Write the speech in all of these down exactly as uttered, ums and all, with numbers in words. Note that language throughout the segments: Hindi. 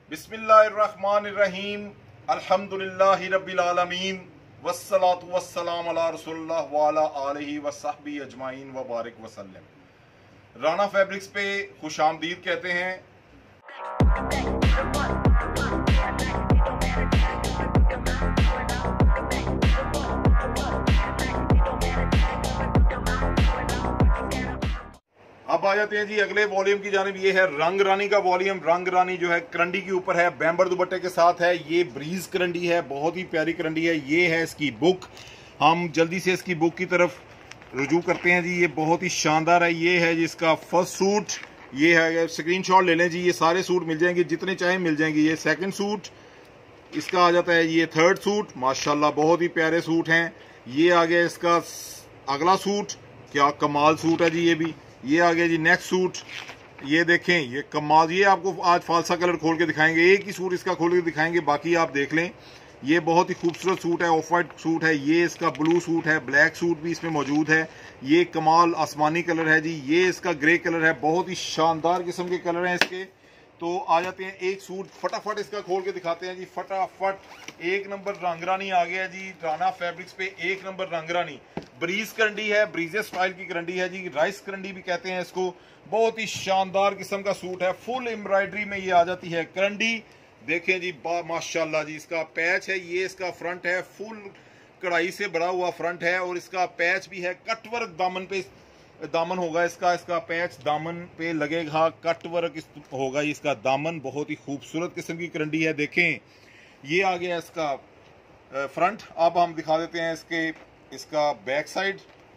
बिस्मिल्लाहिर्रहमानिर्रहीम अल्हम्दुलिल्लाहि रब्बिल आलमीन वस्सलातु वस्सलाम अला रसूलिल्लाह व अला आलिहि व सहबिहि अजमाइन व बारिक वसल्लम। राना फैब्रिक्स पे खुशामदीद कहते हैं। अब आ जाते हैं जी अगले वॉल्यूम की जानिब। ये है रंग रानी का वॉल्यूम। रंग रानी जो है करंडी के ऊपर है, बैम्बर दुपट्टे के साथ है। ये ब्रीज करंडी है, बहुत ही प्यारी करंडी है। ये है इसकी बुक। हम जल्दी से इसकी बुक की तरफ रुजू करते हैं जी। ये बहुत ही शानदार है। ये है जिसका फर्स्ट सूट। ये है, स्क्रीनशॉट ले लें जी। ये सारे सूट मिल जाएंगे, जितने चाहे मिल जाएंगे। ये सेकंड सूट इसका आ जाता है। ये थर्ड सूट, माशाल्लाह बहुत ही प्यारे सूट हैं। ये आ गया इसका अगला सूट, क्या कमाल सूट है जी। ये भी ये आ गया जी नेक्स्ट सूट। ये देखें, ये कमाल। ये आपको आज फालसा कलर खोल के दिखाएंगे, एक ही सूट इसका खोल के दिखाएंगे, बाकी आप देख लें। ये बहुत ही खूबसूरत सूट है, ऑफ वाइट सूट है। ये इसका ब्लू सूट है, ब्लैक सूट भी इसमें मौजूद है। ये कमाल आसमानी कलर है जी। ये इसका ग्रे कलर है, बहुत ही शानदार किस्म के कलर हैं इसके। तो आ जाते हैं एक सूट फटाफट इसका खोल के दिखाते हैं जी। फटाफट एक नंबर रंगरानी आ गया जी राना फैब्रिक्स पे। एक नंबर रंगरानी ब्रीज करंडी है, ब्रीजे स्टाइल की करंडी है जी। राइस करंडी भी कहते हैं इसको। बहुत ही शानदार किस्म का सूट है, फुल एम्ब्रॉयडरी में ये आ जाती है करंडी। देखें जी माशाल्लाह जी। इसका पैच है, ये इसका फ्रंट है, फुल कढ़ाई से भरा हुआ फ्रंट है। और इसका पैच भी है, कटवर्क दामन पे दामन होगा इसका। इसका पैच दामन पे लगेगा, कटवर्क होगा इसका दामन। बहुत ही खूबसूरत किस्म की करंडी है। देखें, ये आ गया इसका फ्रंट। अब हम दिखा देते हैं इसके इसका बैक साइड।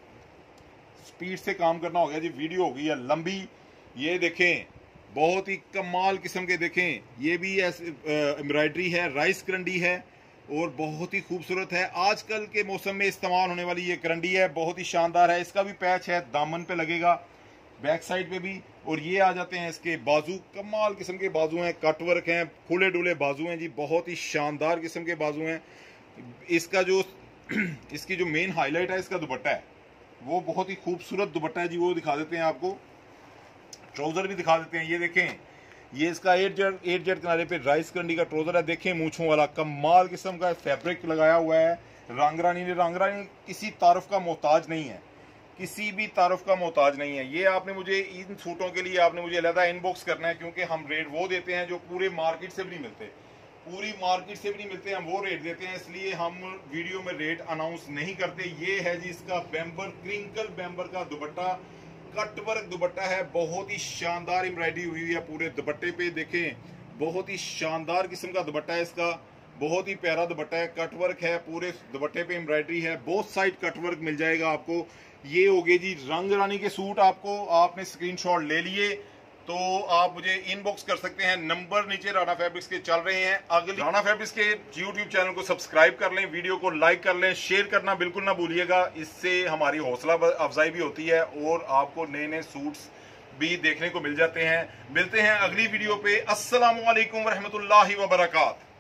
स्पीड से काम करना हो गया जी, वीडियो हो गई है लंबी। ये देखें, बहुत ही कमाल किस्म के। देखें, ये भी एम्ब्रॉयडरी है, राइस करंडी है और बहुत ही खूबसूरत है। आजकल के मौसम में इस्तेमाल होने वाली ये करंडी है, बहुत ही शानदार है। इसका भी पैच है, दामन पे लगेगा, बैक साइड पे भी। और ये आ जाते हैं इसके बाजू, कमाल किस्म के बाजू हैं, कटवर्क हैं, खुले डुले बाजू हैं जी। बहुत ही शानदार किस्म के बाजू हैं। इसका जो इसकी जो मेन हाईलाइट है इसका दुपट्टा है, वो बहुत ही खूबसूरत दुपट्टा है जी। वो दिखा देते हैं आपको, ट्राउजर भी दिखा देते हैं। ये देखें, ये इसका एट जेड एट जेड किनारे पे राइस करंडी का ट्राउजर है। देखें, मूंछों वाला कमाल किस्म का फैब्रिक लगाया हुआ है रंगरानी ने। रंगरानी किसी तारुफ का मोहताज नहीं है, किसी भी तारुफ का मोहताज नहीं है। ये आपने मुझे इन सूटों के लिए आपने मुझे अलग इनबॉक्स करना है, क्योंकि हम रेट वो देते हैं जो पूरे मार्केट से भी नहीं मिलते। पूरी मार्केट से भी नहीं मिलते, हम वो रेट देते हैं, इसलिए हम वीडियो में रेट अनाउंस नहीं करते। ये है जी इसका बैम्बर, क्रिंकल बैम्बर का दुपट्टा, कटवर्क दुपट्टा है। बहुत ही शानदार एम्ब्रॉयडरी हुई है पूरे दुपट्टे पे। देखें, बहुत ही शानदार किस्म का दुपट्टा है इसका, बहुत ही प्यारा दुपट्टा है। कटवर्क है, पूरे दुपट्टे पे एम्ब्रॉयडरी है, बोथ साइड कटवर्क मिल जाएगा आपको। ये हो गए जी रंग रानी के सूट। आपको आपने स्क्रीनशॉट ले लिए तो आप मुझे इनबॉक्स कर सकते हैं। नंबर नीचे राना फैब्रिक्स के चल रहे हैं। अगले राना फैब्रिक्स के यूट्यूब चैनल को सब्सक्राइब कर लें, वीडियो को लाइक कर लें, शेयर करना बिल्कुल ना भूलिएगा। इससे हमारी हौसला अफजाई भी होती है और आपको नए नए सूट्स भी देखने को मिल जाते हैं। मिलते हैं अगली वीडियो पे। अस्सलामु अलैकुम व रहमतुल्लाहि व बरकात।